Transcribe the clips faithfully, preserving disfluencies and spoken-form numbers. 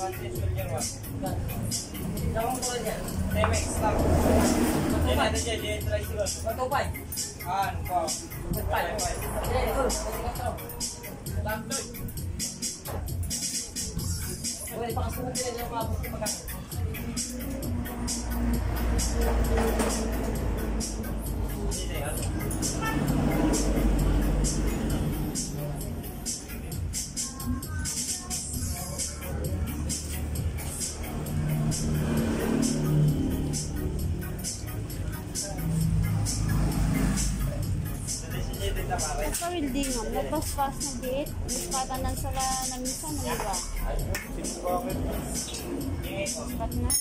Jawang ko lang yan. Temex lang. Hindi natin dyan, dyan try sila. Matupay. Ah, ano pa? Matupay. Dili, ito. Matigas ka. Lantoy. Pwede pa kasunod nila yung mga gusto magkano. Hindi, ano? Sa welding mo, nagpas-pas na date, ispatanan sa la na misa mo ba? Ispat na?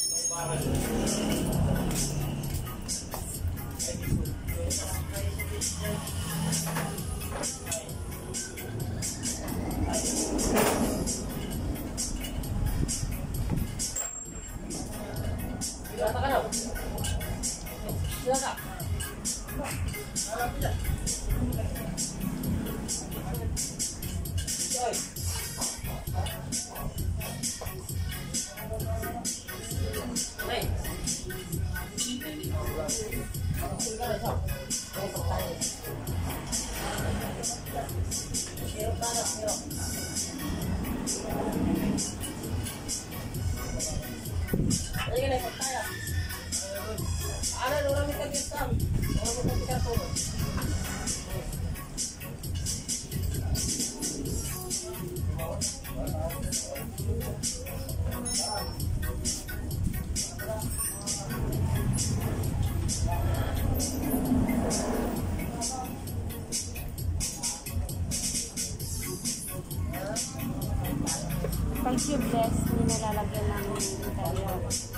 Silata ka daw. Silata. Oy. Hey. Pag tubeless, hindi nalalagyan ng interior.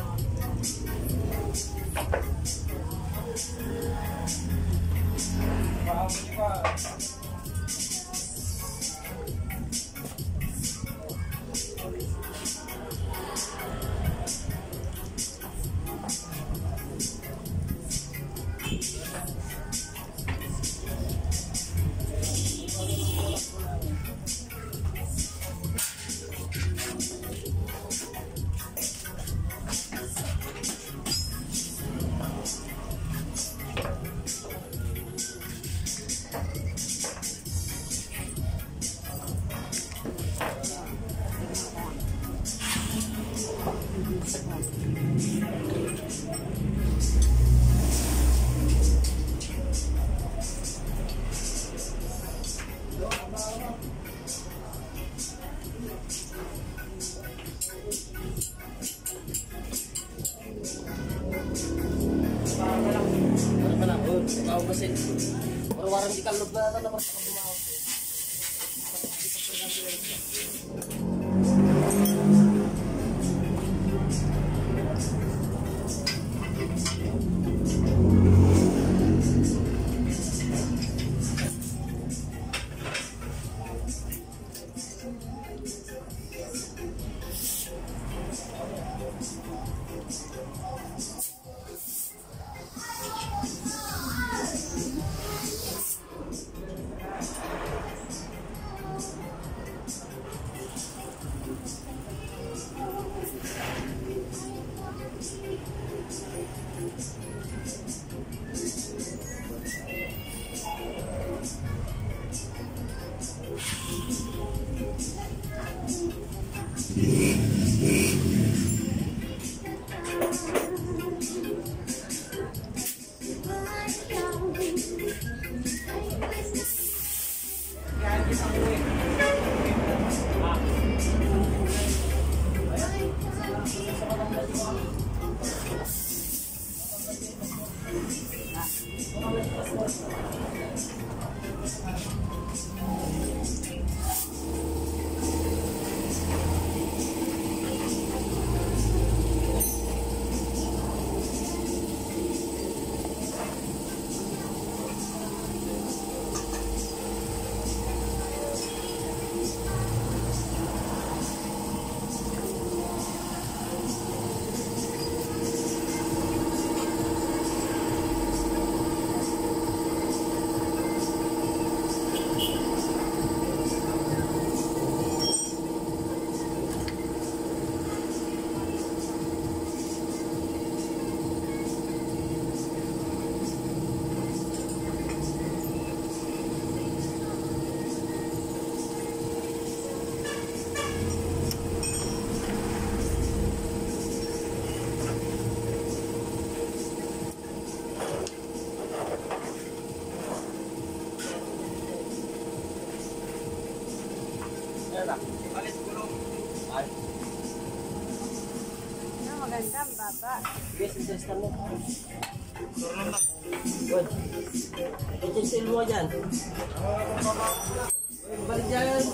Kasi warang di kalog na naman sa bumaw. Ba? Guys, adjust mo. Good. Adjust mo dyan. Balik dyan.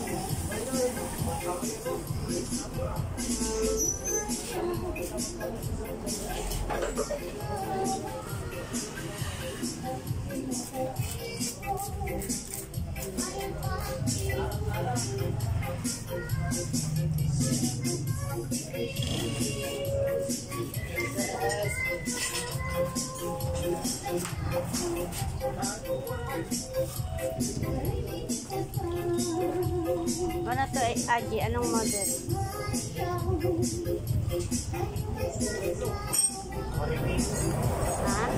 Ano to, eh, Aji? Anong model? Ha?